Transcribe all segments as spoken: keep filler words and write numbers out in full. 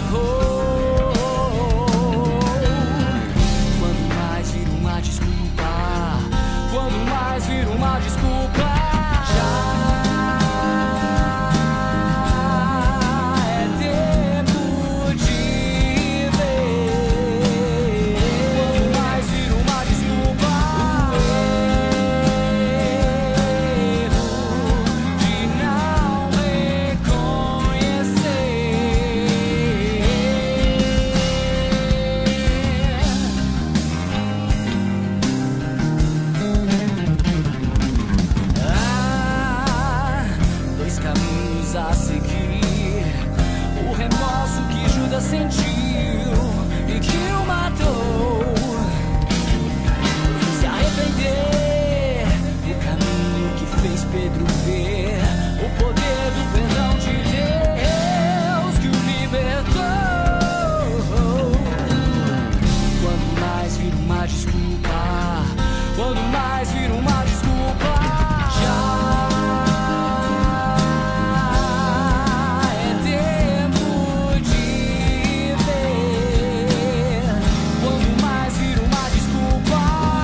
Quando mais vira uma desculpa, quando mais vira uma desculpa, já é tempo de ver. Quando mais vira uma desculpa, erro de não reconhecer. Há dois caminhos a seguir: o remorso que Judas sentiu e que o matou, se arrepender, o caminho que fez Pedro ver o poder do perdão de Deus que o libertou. Quando mais vira uma desculpa, quando mais vira uma desculpa, já é tempo de ver. Quando mais vira uma desculpa,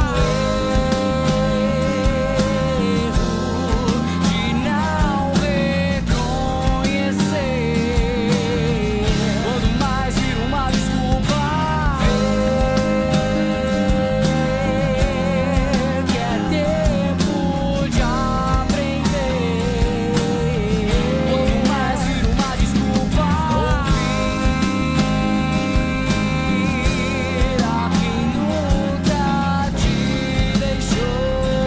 erro de não reconhecer. Quando mais vira uma desculpa, ver que é tempo de aprender. Quando mais vira uma desculpa, ouvir a quem nunca te deixou.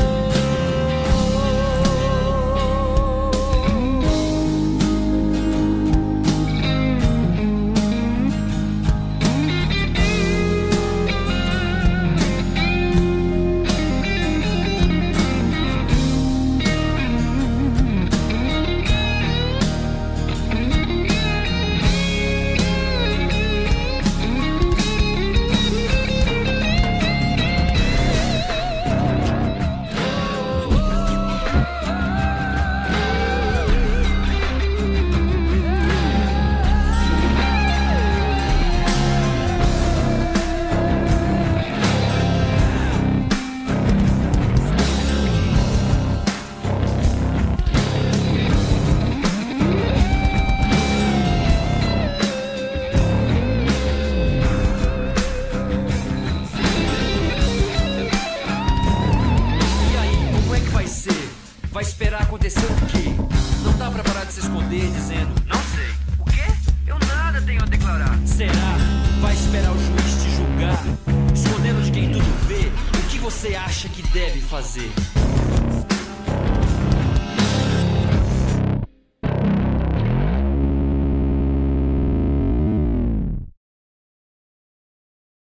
E aí, como é que vai ser? Vai esperar acontecer o quê? Não dá pra parar de se esconder dizendo não sei. O quê? Eu nada tenho a declarar. Será? Vai esperar o juiz te julgar, escondendo de quem tudo vê o que você acha que deve fazer.